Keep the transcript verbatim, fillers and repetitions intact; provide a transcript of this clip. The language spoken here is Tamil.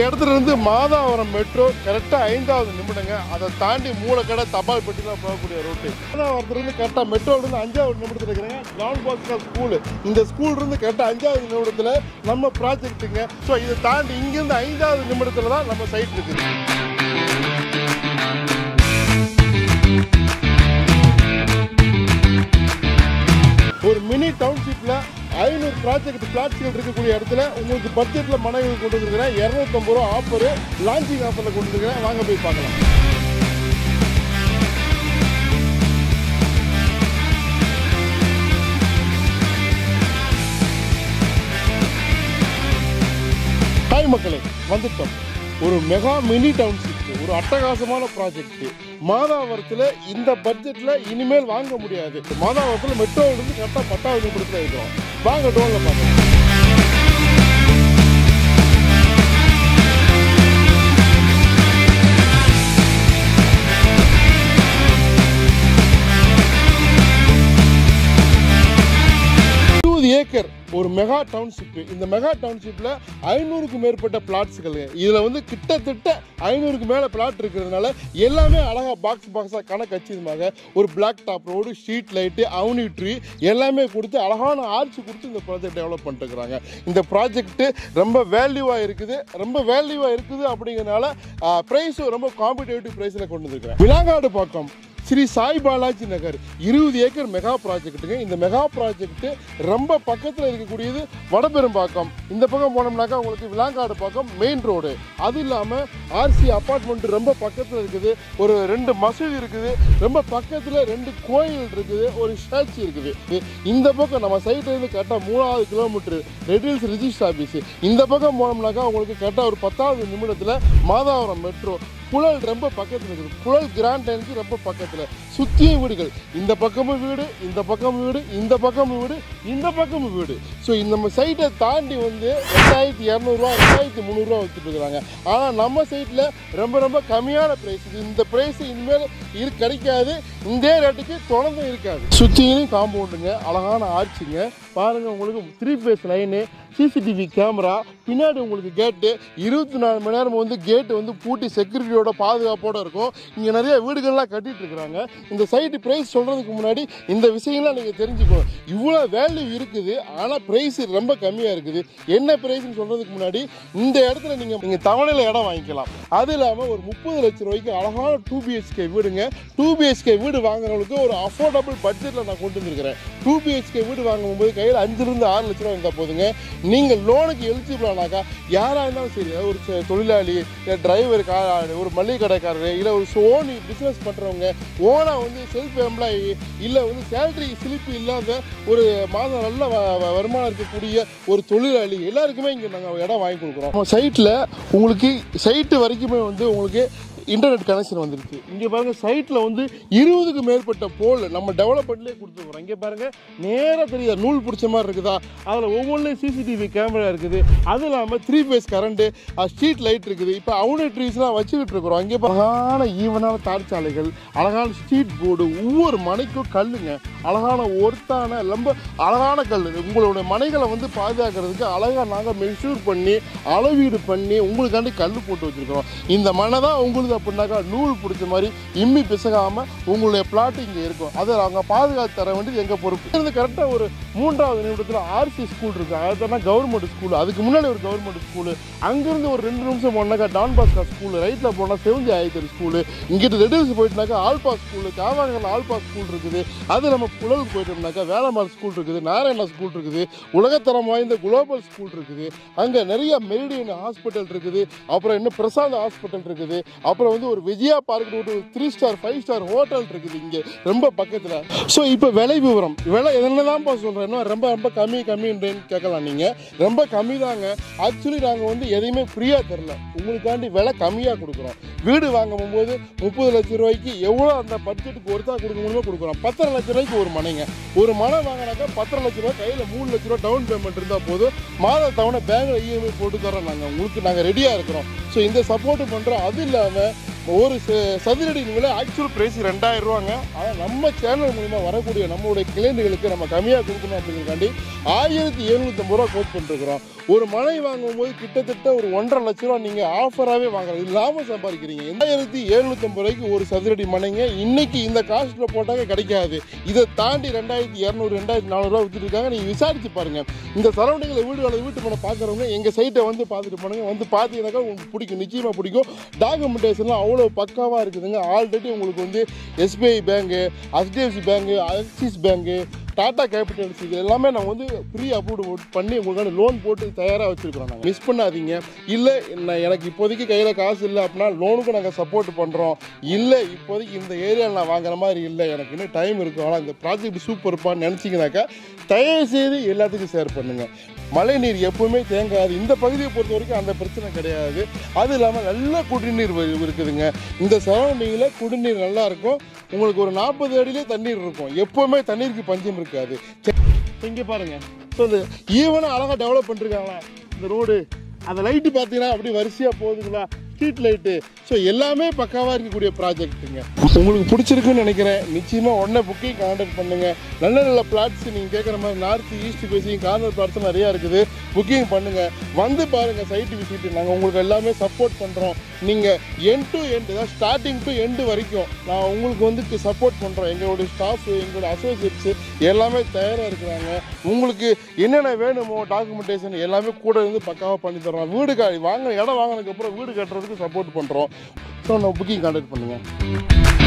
இடத்துல இருந்து மாதாவரம் மெட்ரோ கரெக்டாக ஐந்தாவது நிமிடங்க. அதை தாண்டி மூலக்கடை தபால் பெட்டி தான் போகக்கூடிய ரோட்டு. மாதாவரத்துலேருந்து கரெக்டாக மெட்ரோலேருந்து அஞ்சாவது நிமிடத்தில் இருக்கிறேங்க டான் பாஸ்கோ ஸ்கூலு. இந்த ஸ்கூல் இருந்து கரெக்டாக அஞ்சாவது நிமிடத்தில் நம்ம ப்ராஜெக்ட்டுங்க. ஸோ இதை தாண்டி இங்கேருந்து ஐந்தாவது நிமிடத்தில் தான் நம்ம சைட் இருக்குது. ஒரு மினி டவுன்ஷிப்பில் ஐநூறு ப்ராஜெக்ட் பிளாட்ஸ்கள் இருக்கக்கூடிய இடத்துல உங்களுக்கு பட்ஜெட்டில் மனைகள் கொண்டு வந்துருக்கிறேன். இரநூத்தம்பது ரூபா ஆஃபரு லான்ச்சிங் ஆஃபரில் கொண்டு வந்துருக்கிறேன். வாங்க போய் பார்க்கலாம். ஹாய் மக்களே, வந்துட்டோம். ஒரு மெகா மினி டவுன்ஷிப், ஒரு அட்டகாசமான ப்ராஜெக்ட் மாதாவரத்தில். இந்த பட்ஜெட்டில் இனிமேல் வாங்க முடியாது. மாதாவரத்தில் மெட்ரோவிலிருந்து கரெக்டாக பத்தாவது நிமிடத்தில் இருக்கிறோம். வாங்க டோனில் பார்க்கலாம். ஏக்கர் ஒரு மெகா டவுன்ஷிப். இந்த மெகா டவுன்ஷிப்ல ஐநூறுக்கு மேற்பட்ட பிளாட்ஸ்கள். இதுல வந்து கிட்டத்தட்ட ஐநூறுக்கு மேல பிளாட் இருக்கிறதுனால எல்லாமே அழகா பாக்ஸ் பாக்ஸா கணக்கு வச்சதுமாக ஒரு black top road, street light, avenue tree எல்லாமே கொடுத்து அழகான ஆர்ச் கொடுத்து இந்த ப்ராஜெக்ட் டெவலப் பண்ணிட்டு இருக்கிறாங்க. இந்த ப்ராஜெக்ட் ரொம்ப வேல்யூவா இருக்குது. ரொம்ப வேல்யூவா இருக்குது அப்படிங்கிறதுனால பிரைஸும் ரொம்ப காம்படிட்டிவ் பிரைஸ்ல கொண்டு வந்துருக்கிறேன். விலாங்காடு பக்கம் ஸ்ரீ சாய் பாலாஜி நகர் இருபது ஏக்கர் மெகா ப்ராஜெக்ட்டுங்க. இந்த மெகா ப்ராஜெக்ட் ரொம்ப பக்கத்தில் இருக்கக்கூடியது வடபெரும்பாக்கம். இந்த பக்கம் போனோம்னாக்கா உங்களுக்கு விலாங்காடு பக்கம் மெயின் ரோடு. அது இல்லாமல் ஆர்சி அப்பார்ட்மெண்ட் ரொம்ப பக்கத்தில் இருக்குது. ஒரு ரெண்டு மசூதி இருக்குது. ரொம்ப பக்கத்தில் ரெண்டு கோயில் இருக்குது. ஒரு ஸ்டாச்சு இருக்குது. இந்த பக்கம் நம்ம சைட்ல இருந்து கரெக்டாக மூணாவது கிலோமீட்டர் ரெட்டில்ஸ் ரிஜிஸ்டர் ஆஃபீஸ். இந்த பக்கம் போனோம்னாக்கா உங்களுக்கு கரெக்டாக ஒரு பத்தாவது நிமிடத்தில் மாதாவரம் மெட்ரோ. புழல் ரொம்ப பக்கத்தில் இருக்குது. புழல் கிராண்ட் டைனுக்கு ரொம்ப பக்கத்தில் சுற்றியும் வீடுகள். இந்த பக்கமும் வீடு, இந்த பக்கமும் வீடு, இந்த பக்கமும் வீடு, இந்த பக்கமும் வீடு. ஸோ இந்த நம்ம சைட்டை தாண்டி வந்து ரெண்டாயிரத்தி இரநூறுவா ரெண்டாயிரத்தி முந்நூறுரூவா வச்சுட்டு இருக்கிறாங்க. ஆனால் நம்ம சைட்டில் ரொம்ப ரொம்ப கம்மியான ப்ரைஸ். இந்த ப்ரைஸ் இனிமேல் இரு கிடைக்காது. இந்த ரேட்டுக்கு தொடர்ந்து இருக்காது. சுற்றியும் காம்பவுண்டுங்க, அழகான ஆர்ச்சிங்க. பாருங்கள், உங்களுக்கு three phase line, CCTV camera, பின்னாடி உங்களுக்கு கேட்டு இருபத்தி நாலு மணி நேரம் வந்து கேட்டு வந்து பூட்டி செக்யூரிட்டியோட பாதுகாப்போடு இருக்கும். இங்கே நிறைய வீடுகள்லாம் கட்டிட்டு இருக்கிறாங்க. இந்த சைட்டு ப்ரைஸ் சொல்கிறதுக்கு முன்னாடி இந்த விஷயங்கள்லாம் நீங்கள் தெரிஞ்சுக்கணும். இவ்வளோ வேல்யூ இருக்குது, ஆனால் ப்ரைஸ் ரொம்ப கம்மியாக இருக்குது. என்ன ப்ரைஸ்ன்னு சொல்கிறதுக்கு முன்னாடி இந்த இடத்துல நீங்கள் நீங்கள் தவணையில் இடம் வாங்கிக்கலாம். அது இல்லாமல் ஒரு முப்பது லட்சம் ரூபாய்க்கு அழகான டூ பிஹெச்கே வீடுங்க. டூ பிஹெச்கே வீடு வாங்குறவங்களுக்கு ஒரு அஃபோர்டபுள் பட்ஜெட்டில் நான் கொண்டு வந்துருக்கிறேன். டூ பிஹெச்கே வீடு வாங்கும்போது கையில் அஞ்சுலேருந்து ஆறு லட்ச ரூபா இருந்தால் போதுங்க. நீங்கள் லோனுக்கு எலிஜிபிள் ஆனாக்கா யாராக இருந்தாலும் சரி, ஒரு தொழிலாளி, இல்லை டிரைவர், ஒரு மளிகை கடைக்காரர், இல்லை ஒரு ஓன் பிஸ்னஸ் பண்ணுறவங்க, ஓனாக வந்து செல்ஃப் எம்ப்ளாயி, இல்லை வந்து சேலரி ஸ்லிப் இல்லாத ஒரு மாதம் நல்ல வருமானம் இருக்கக்கூடிய ஒரு தொழிலாளி, எல்லாருக்குமே இங்கே நாங்கள் இடம் வாங்கி கொடுக்குறோம். சைட்டில் உங்களுக்கு சைட்டு வரைக்குமே வந்து உங்களுக்கு இன்டர்நெட் கனெக்ஷன் வந்துருக்கு. இங்கே பாருங்கள், சைட்டில் வந்து இருபதுக்கு மேற்பட்ட போல் நம்ம டெவலப்மெண்ட்லேயே கொடுத்துருக்குறோம். இங்கே பாருங்கள், நேராக தெரியுதா நூல் பிடிச்ச மாதிரி இருக்குதா? அதில் ஒவ்வொன்றும் சிசிடிவி கேமரா இருக்குது. அது இல்லாமல் three phase current, street light இருக்குது. இப்போ அவுனி ட்ரீஸ்லாம் வச்சுக்கிட்டு இருக்கிறோம். இங்கே அழகான ஈவனான தார்ச்சாலைகள், அழகான ஸ்ட்ரீட் போர்டு, ஒவ்வொரு மனைக்கும் கல்லுங்க, அழகான ஒர்த்தான ரொம்ப அழகான கல். உங்களுடைய மனைகளை வந்து பாதுகாக்கிறதுக்கு அழகாக நாங்கள் மெஷூர் பண்ணி அளவீடு பண்ணி உங்களுக்காண்டி கல் போட்டு வச்சுருக்கிறோம். இந்த மனை தான் உங்களுக்கு அப்படின்னாக்கா நூல் பிடிச்ச மாதிரி இம்மி பிசகாம உங்களுடைய பிளாட் இங்கே இருக்கும். அதை அவங்க பாதுகாத்து தர வேண்டியது எங்கள் பொறுப்பு. இருந்து கரெக்டாக ஒரு மூன்றாவது நிமிடத்தில் ஆர்சி ஸ்கூல் இருக்கு. அதுதான் கவர்மெண்ட் ஸ்கூல். அதுக்கு முன்னாடி ஒரு கவர்மெண்ட் ஸ்கூலு. அங்கேருந்து ஒரு ரெண்டு நிமிஷம் போனாக்கா டான் பாஸ்கோ ஸ்கூலு. ரைட்டில் போனால் செவந்தி ஆயிரத்தி ஸ்கூலு. இங்கிட்ட ரெடில்ஸ் போயிட்டுனாக்கா ஆல்பா ஸ்கூலு, காவாங்கல் ஆல்பா ஸ்கூல் இருக்குது. அது நம்ம புழலுக்கு போயிட்டோம்னாக்கா வேளமால் ஸ்கூல் இருக்குது, நாராயணா ஸ்கூல் இருக்குது, உலகத்தரம் வாய்ந்த குளோபல் ஸ்கூல் இருக்குது. அங்கே நிறைய மெரிடியன் ஹாஸ்பிட்டல் இருக்குது. அப்புறம் இன்னும் பிரசாத் ஹாஸ்பிட்டல் இருக்குது. அப்புறம் வந்து ஒரு விஜயா பார்க் ஒரு three star five star hotel இருக்குது இங்கே ரொம்ப பக்கத்தில். ஸோ இப்போ விலை விவரம், விலை என்னதான்ப்பா சொல்கிறேன்னா ரொம்ப ரொம்ப கம்மி கம்மின்னு கேட்கலாம். நீங்கள் ரொம்ப கம்மி தாங்க. ஆக்சுவலி நாங்கள் வந்து எதையுமே ஃப்ரீயாக தரல, உங்களுக்காண்டி விலை கம்மியாக கொடுக்குறோம். வீடு வாங்கும் போது முப்பது லட்சம் ரூபாய்க்கு எவ்வளோ அந்த பட்ஜெட்டுக்கு ஒருத்தா கொடுக்க முடியுமோ கொடுக்குறோம். பத்தரை லட்ச ரூபாய்க்கு ஒரு மனைங்க. ஒரு மனை வாங்கினாக்கா பத்தரை லட்ச ரூபாய் கையில் மூணு லட்ச ரூபா டவுன் பேமெண்ட் இருந்தால் போதும். மாத தவணை பேங்கில் இஎம்ஐ போட்டு தரோம். நாங்கள் உங்களுக்கு நாங்கள் ரெடியாக இருக்கிறோம். ஸோ இந்த சப்போர்ட்டு பண்ணுறோம். அது இல்லாமல் ஒரு சதுரடி விலை ஆக்சுவல் பிரைஸ் ரெண்டாயிரம் ரூபாங்க. ஆனால் நம்ம சேனல் மூலமா வரக்கூடிய நம்மளுடைய கிளைண்டுகளுக்கு நம்ம கம்மியாக கொடுக்கணும் அப்படிங்கிறக்காண்டி ஆயிரத்தி எழுநூத்தி ஐம்பது ரூபா கோட் பண்ணிருக்கிறோம். ஒரு மனை வாங்கும்போது கிட்டத்தட்ட ஒரு ஒன்றரை லட்ச ரூபா நீங்க ஆஃபராகவே வாங்குறது இல்லாமல் சம்பாதிக்கிறீங்க. ஆயிரத்தி எழுநூத்தி ஐம்பது ரூபாய்க்கு ஒரு சதுரடி மனைங்க இன்னைக்கு இந்த காஸ்ட்ல போட்டாங்க கிடைக்காது. இதை தாண்டி ரெண்டாயிரத்தி இரநூறு ரெண்டாயிரத்தி நானூறு ரூபா வித்துட்டு இருக்காங்க. நீங்க விசாரிச்சு பாருங்க. இந்த சரௌண்டிங்ல வீடு அல்லது வீட்டு மனை பார்க்குறவங்க எங்க சைட்டை வந்து பார்த்துட்டு போனாங்க. வந்து பார்த்தீங்கன்னாக்கா உங்களுக்கு பிடிக்கும், நிச்சயமா பிடிக்கும். டாக்குமெண்டேஷன்லாம் அவ்வளோ பக்காவாக இருக்குதுங்க. ஆல்ரெடி உங்களுக்கு வந்து SBI bank, HDFC bank, Axis bank, Tata capitals இது எல்லாமே நாங்கள் வந்து ப்ரீ அப்ரூவ் பண்ணி உங்களுக்கான லோன் போட்டு தயாராக வச்சுருக்கிறோம். நாங்கள் மிஸ் பண்ணாதீங்க. இல்லை நான் எனக்கு இப்போதைக்கு கையில் காசு இல்லை அப்படின்னா லோனுக்கு நாங்கள் சப்போர்ட் பண்ணுறோம். இல்லை இப்போதைக்கு இந்த ஏரியாவில் நான் வாங்குற மாதிரி இல்லை, எனக்கு இன்னும் டைம் இருக்கும், ஆனால் இந்த ப்ராஜெக்ட் சூப்பர் இருப்பான்னு நினச்சிங்கனாக்கா தயவு செய்து எல்லாத்துக்கும் ஷேர் பண்ணுங்கள். மழை நீர் எப்பவுமே தேங்காது. இந்த பகுதியை பொறுத்த வரைக்கும் அந்த பிரச்சனை கிடையாது. அது இல்லாமல் நல்ல குடிநீர் இருக்குதுங்க. இந்த சரௌண்டிங்கில் குடிநீர் நல்லா இருக்கும். உங்களுக்கு ஒரு நாற்பது அடியிலே தண்ணீர் இருக்கும். எப்பவுமே தண்ணீருக்கு பஞ்சம் இருக்காது. இங்கே பாருங்க, சொல்லு ஈவனாக அழகாக டெவலப் பண்ணிருக்காங்களா இந்த ரோடு. அந்த லைட்டு பார்த்தீங்கன்னா அப்படி வரிசையாக போகுதுங்களா, ஸ்ட்ரீட் லைட்டு. ஸோ எல்லாமே பக்காவாக இருக்கக்கூடிய ப்ராஜெக்ட்டுங்க. உங்களுக்கு பிடிச்சிருக்குன்னு நினைக்கிறேன். நிச்சயமாக உடனே புக்கிங் கான்டாக்ட் பண்ணுங்கள். நல்ல நல்ல பிளாட்ஸ் நீங்கள் கேட்குற மாதிரி north east facing corner flats நிறையா இருக்குது. புக்கிங் பண்ணுங்கள், வந்து பாருங்கள், சைட்டு விசிட்டு. நாங்கள் உங்களுக்கு எல்லாமே சப்போர்ட் பண்ணுறோம். நீங்கள் எண்ட் டு எண்ட் தான், ஸ்டார்டிங் டு எண்டு வரைக்கும் நான் உங்களுக்கு வந்து சப்போர்ட் பண்ணுறோம். எங்களுடைய ஸ்டாஃபு, எங்களுடைய அசோசியேட்ஸு எல்லாமே தயாராக இருக்கிறாங்க. உங்களுக்கு என்னென்ன வேணுமோ டாக்குமெண்டேஷன் எல்லாமே கூட இருந்து பக்காவாக பண்ணி தரோம். வீடு கா வாங்க இடம் வாங்கினதுக்கப்புறம் வீடு கட்டுறதுக்கு சப்போர்ட் பண்ணுறோம். ஸோ நம்ம புக்கிங் கான்டாக்ட் பண்ணுங்கள்.